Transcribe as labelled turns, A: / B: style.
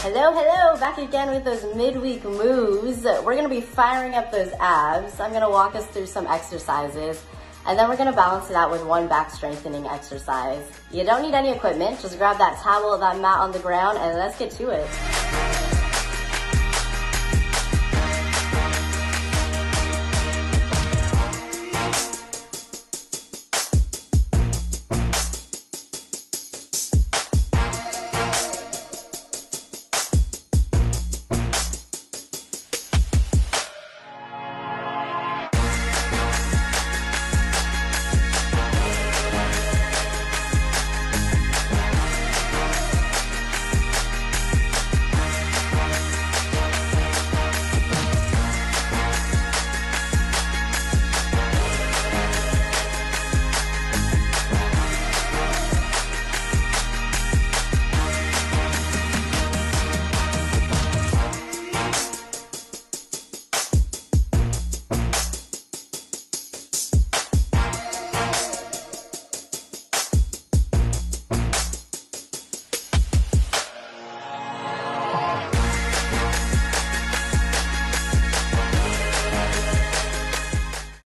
A: Hello, back again with those midweek moves. We're gonna be firing up those abs. I'm gonna walk us through some exercises, and then we're gonna balance it out with one back strengthening exercise. You don't need any equipment, just grab that towel or that mat on the ground, and let's get to it.